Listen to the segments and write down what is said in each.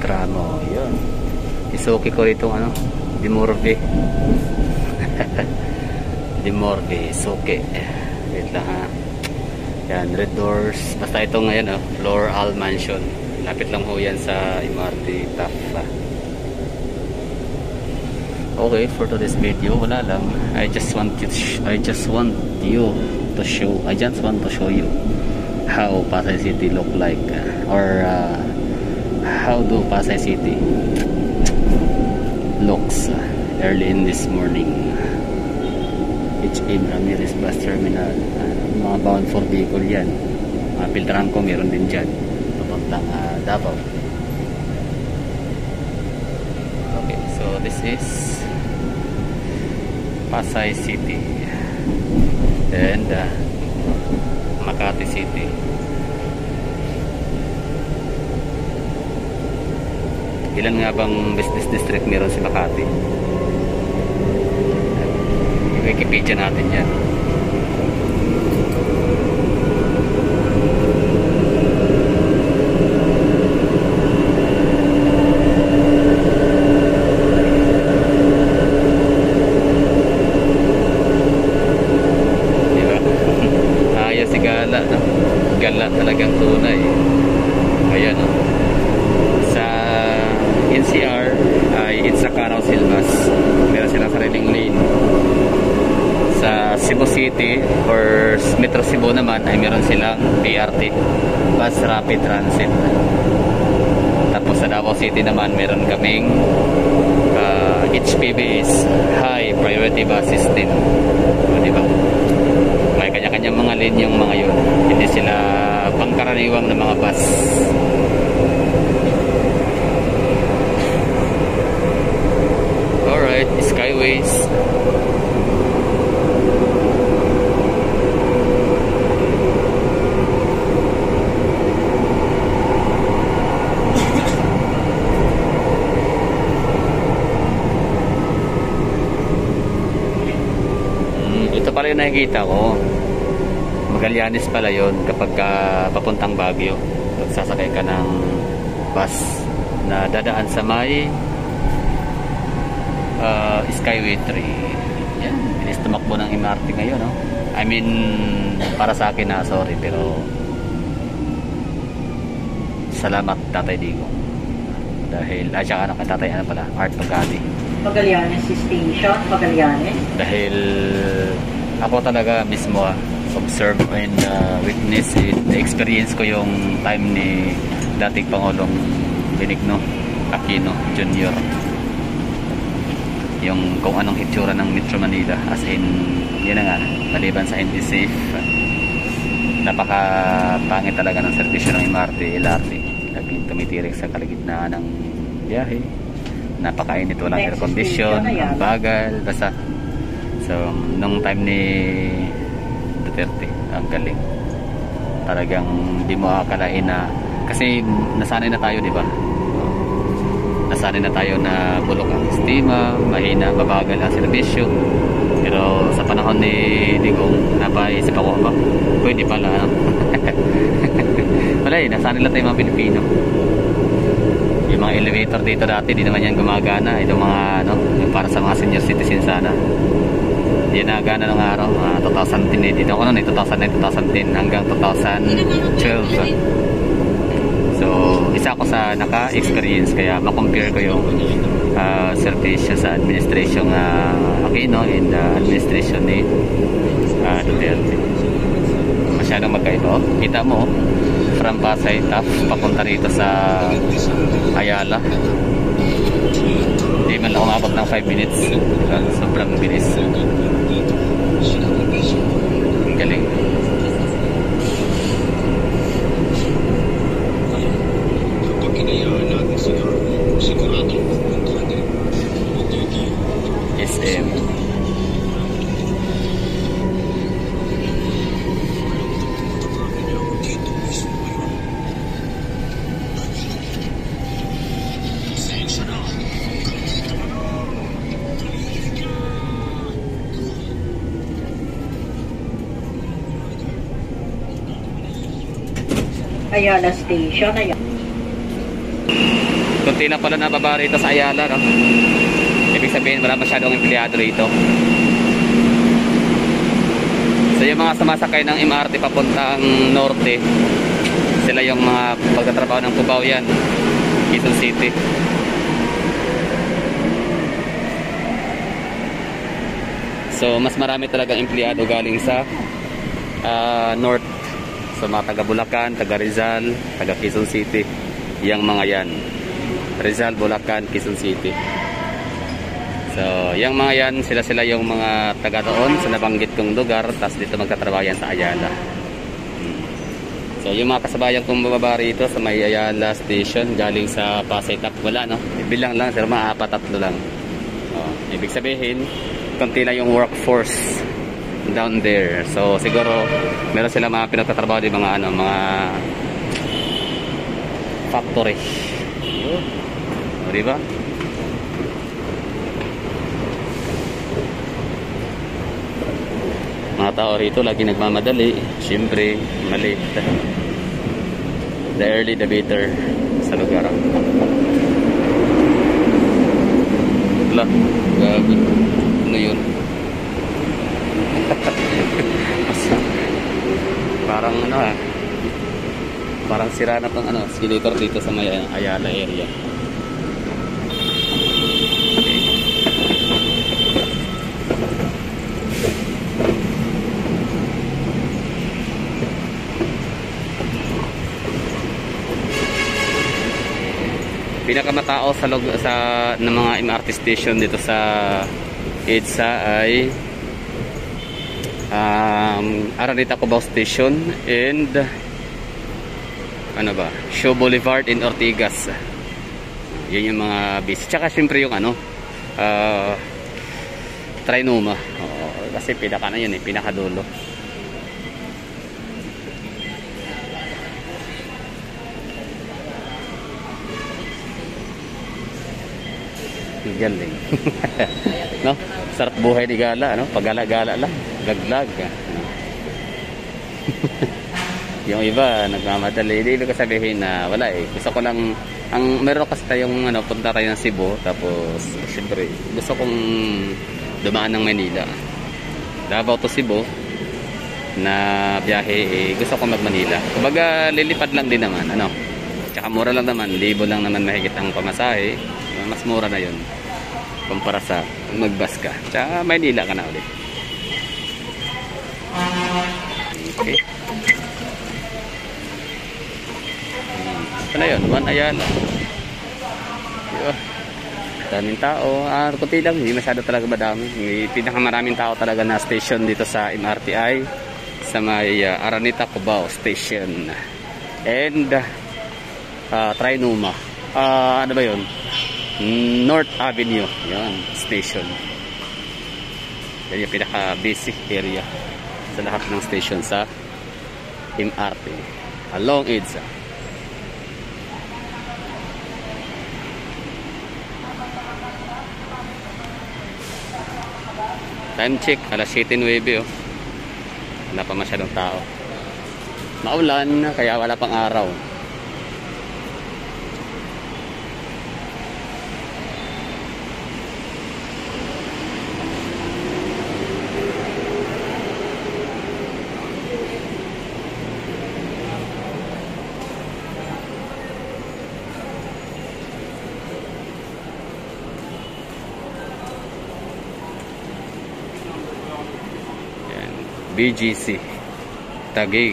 tramo. Yun. Isuki ko rito ano, Dimorve. Dimorve, Isuki. Wait lang ha. Yan, red doors. Basta ito ngayon, Floral Mansion. Lapit lang ho yan sa MRT TAF. Okay, for today's video, wala lang. I just want to show you how Pasay City look like, or how do Pasay City looks early in this morning. HM Ramirez Bus Terminal. Mga bound for vehicle yan. Mga Piltrangco meron din dyan papuntang Davao. Okay, so this is Pasay City and Makati City. Ilan nga bang business district meron si Makati? Wikipedia natin yan. Gala talagang tunay. Ayan sa NCR ay it's a carousel bus. Meron silang sariling lane. Sa Cebu City or Metro Cebu naman ay meron silang BRT, Bus Rapid Transit. Tapos sa Davao City naman meron kaming HPBs, High Priority Buses din. Diba? May kanya-kanyang mga lane yung mga yun. Hindi sila pangkaraniwang na mga bus. Alright, Skyways. Ito pala yung nakikita ko. Magallanes pala yun kapag papuntang Baguio. Sasakay ka ng bus na dadaan sa may Skyway 3. Yan, bilis tumakbo ng MRT ngayon, no? I mean, para sa akin na, sorry, pero salamat Tatay Digo. Dahil, saka Tatay, ano pala, Art Pagani. Magallanes Station, Magallanes. Dahil ako talaga mismo observe and witness experience ko yung time ni dating Pangulong Benigno Aquino Jr. Yung kung anong hitsura ng Metro Manila, as in yun na nga, maliban sa hindi safe, napaka pangit talaga ng serbisyo ng MRT, LRT. Laging tumitirik sa kalagitnaan ng biyahe, napakainit, walang air condition, ang bagal, basta. So nung time ni Duterte, ang galing, talagang di mo akalain na, kasi nasanay na tayo, di ba? Nasanay na tayo na bulok ang sistema, mahina, babagal ang serbisyo. Pero sa panahon ni Digong, napaisip ako, ba, pwede pala, ano? Wala nasanay lang tayo mga Pilipino. Yung mga elevator dito dati, di naman yan gumagana. Itong mga, ano, yung para sa mga senior citizen sana. Hindi na gana ng araw, 2010, dito ako noon, 2009, 2010 hanggang 2012. So, isa ako sa naka-experience, kaya makompare ko yung servisyo sa administration Aquino and administration ni Duterte. Masyadong magkaiba. Kita mo, from Pasay TAF papunta rito sa Ayala, hindi man lang umabot ng 5 minutes. Sobrang bilis. Ang galing. SM. Ayala Station, Ayala. Kunti lang pala nababa rito sa Ayala, no? Ibig sabihin wala masyadong empleyado rito. So yung mga sumasakay ng MRT papuntang norte, sila yung mga pagtatrabaho ng Cubao yan, Quezon City. So mas marami talagang empleyado galing sa north. So mga taga Bulacan, taga Rizal, taga Quezon City, yung mga yan. Rizal, Bulacan, Quezon City. So yung mga yan, sila yung mga taga doon sa nabanggit kong lugar, tapos dito magtatrabaho yan sa Ayala. So yung mga kasabayan kong bababa rito sa may Ayala Station galing sa Pasay Tap, wala, no? Ibilang lang sir, mga 4-3 lang. Ibig sabihin konti lang yung workforce down there. So siguro meron sila mga pinagtatrabaho di mga mga factory. Di ba? Mga tao rito lagi nagmamadali, siyempre maliit. The early the better sa lugar. Wala, gabi. Ano yun? Parang ano parang sira na pang escalator dito sa may Ayala area. Pinakamatao sa ng mga MRT station dito sa EDSA ay Araneta Cubao Station and ano ba, Show Boulevard in Ortigas. Yun yung mga busy. Tsaka syempre yung Trinoma. Kasi pinaka na yun pinakadulo. Galing. No? Sarap buhay ni Gala, no? Pagala-gala lang, gaglag. Yung iba nagmamadali, hindi ko sabihin na wala Gusto ko lang meron kasi tayong punta tayo ng Cebu, tapos syempre gusto kong dumaan ng Manila. Davao to Cebu na biyahe, gusto ko mag-Manila. Kumbaga lilipad lang din naman, Tsaka mura lang naman, 1,000 lang naman mahigit ang pamasahe. Mas mura na 'yon kumpara sa mag-bus ka. Tsaka Maynila ka na ulit. Okay. Ito na yun, One Ayala. Daming tao. Kunti lang, hindi masyado talaga madami. Pinakamaraming tao talaga na station dito sa MRTI sa may Araneta Cubao Station. And Trinoma. Ano ba yun? North Avenue, yan, station. Yan yung pinaka-busy area sa lahat ng station sa MRT along EDSA. Time check, 7:09. Wala pa masyadong tao. Maulan, kaya wala pang araw. BGC Taguig.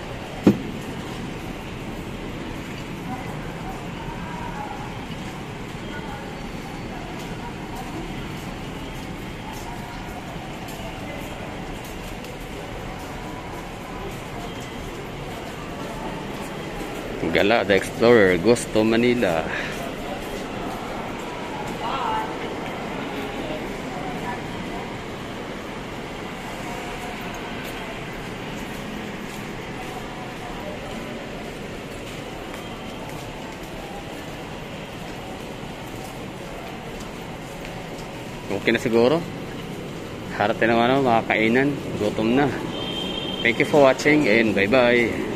Gala the Explorer goes to Manila. Okay na siguro. Harap na naman mga kainan. Gutom na. Thank you for watching and bye bye.